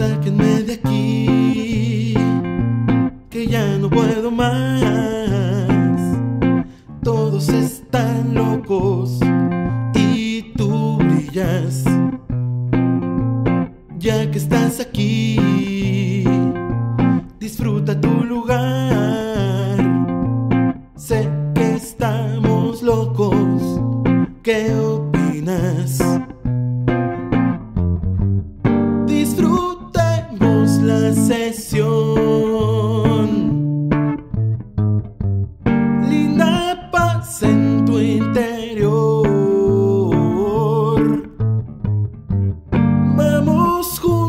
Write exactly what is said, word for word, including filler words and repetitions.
Sáquenme de aquí, que ya no puedo más. Todos están locos y tú brillas. Ya que estás aquí, disfruta tu lugar. Sé que estamos locos, ¿qué opinas? Disfrutemos la sesión. Linda paz en tu interior. Vamos juntos